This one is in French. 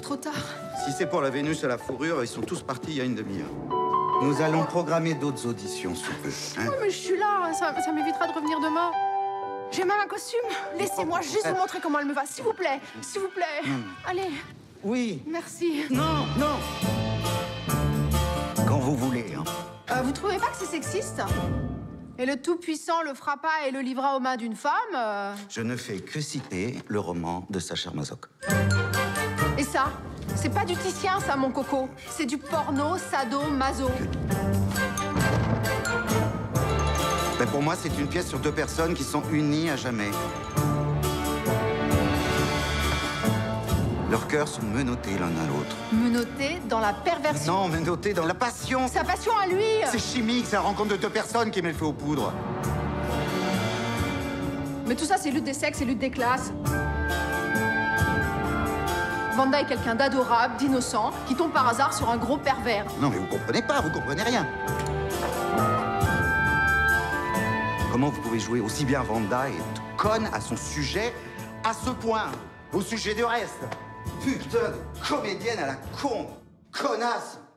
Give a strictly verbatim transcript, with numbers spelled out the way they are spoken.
trop tard. Si c'est pour la Vénus à la fourrure, ils sont tous partis il y a une demi-heure. Nous allons programmer d'autres auditions sous peu. Hein? Oui, mais je suis là, ça, ça m'évitera de revenir demain. J'ai même un costume. Laissez-moi juste vous montrer comment elle me va, s'il vous plaît. S'il vous plaît. Mmh. Allez. Oui. Merci. Non, non. Quand vous voulez, hein. Euh, vous trouvez pas que c'est sexiste? Et le Tout-Puissant le frappa et le livra aux mains d'une femme euh... Je ne fais que citer le roman de Sacha Masoch. Et ça? C'est pas du Titien, ça, mon coco. C'est du porno, sado-maso. Ben pour moi, c'est une pièce sur deux personnes qui sont unies à jamais. Leurs cœurs sont menottés l'un à l'autre. Menotté dans la perversion. Non, menottés dans la passion. Sa passion à lui. C'est chimique, c'est la rencontre de deux personnes qui met le feu aux poudres. Mais tout ça, c'est lutte des sexes et lutte des classes. Vanda est quelqu'un d'adorable, d'innocent, qui tombe par hasard sur un gros pervers. Non, mais vous comprenez pas, vous comprenez rien. Comment vous pouvez jouer aussi bien Vanda et être conne à son sujet à ce point, au sujet du reste? Putain de comédienne à la con, connasse.